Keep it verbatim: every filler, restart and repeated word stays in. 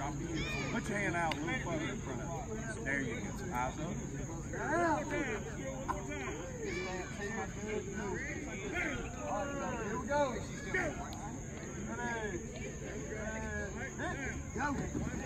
Put your hand out a little further in front of you. There you go. Eyes up. Here we go. Ready. Ready. Go.